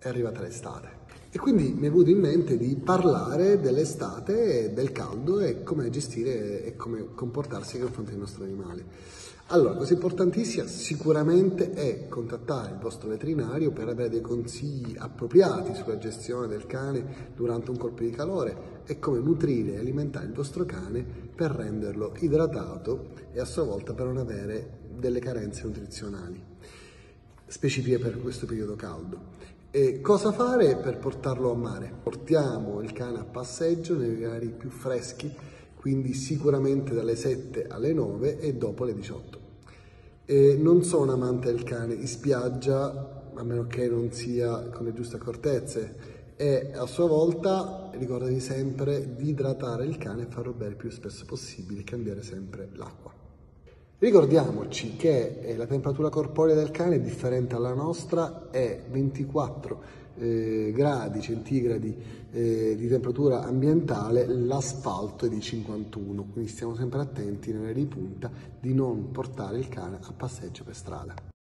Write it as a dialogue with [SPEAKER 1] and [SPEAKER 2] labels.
[SPEAKER 1] è arrivata l'estate. E quindi mi è venuto in mente di parlare dell'estate, del caldo e come gestire e come comportarsi nei confronti dei nostri animali. Allora, cosa importantissima sicuramente è contattare il vostro veterinario per avere dei consigli appropriati sulla gestione del cane durante un colpo di calore e come nutrire e alimentare il vostro cane per renderlo idratato e a sua volta per non avere delle carenze nutrizionali specifiche per questo periodo caldo. E cosa fare per portarlo a mare? Portiamo il cane a passeggio nei orari più freschi, quindi sicuramente dalle 7 alle 9 e dopo le 18. E non sono amante del cane in spiaggia, a meno che non sia con le giuste accortezze, e a sua volta ricordatevi sempre di idratare il cane e farlo bere il più spesso possibile e cambiare sempre l'acqua. Ricordiamoci che la temperatura corporea del cane è differente dalla nostra, è 24 gradi centigradi di temperatura ambientale, l'asfalto è di 51, quindi stiamo sempre attenti nelle di punta di non portare il cane a passeggio per strada.